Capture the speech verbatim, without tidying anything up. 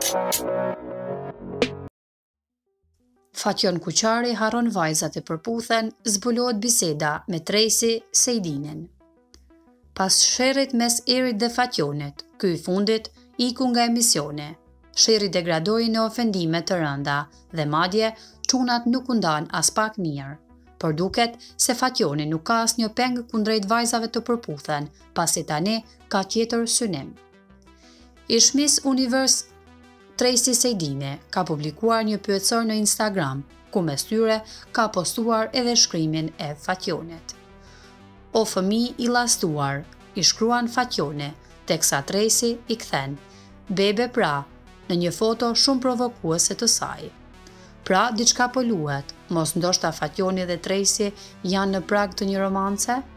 Fation Kuqari harron vajzat e Perputhen, zbulohet biseda me Trejsi Sejdinin. Pas sherrit mes Erit dhe Fatjonit, ky i fundit iku nga emisioni. Sherri degradoi në ofendime të renda dhe madje cunat nuk u ndan aspak mirë. Por duket se Fatjoni nuk ka asnjë peng kundrejt vajzave të Perputhen, pasi tani ka tjetër synim. Ishmis Univers Trejsi Sejdini ka publikuar një pyetësor në Instagram, ku mes tyre ka postuar edhe shkrimin e Fatjonit. O fëmijë i llastuar, i shkruan Fatjoni, teksa Trejsi i kthen, bebe pra, në një foto shumë provokuese të saj. Pra, diçka po luhet, mos ndoshta Fatjoni dhe Trejsi janë në prag të një romance?